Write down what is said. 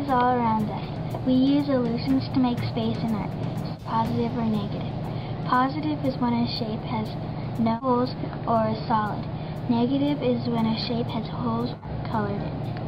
is all around us. We use illusions to make space in art, positive or negative. Positive is when a shape has no holes or is solid. Negative is when a shape has holes colored in.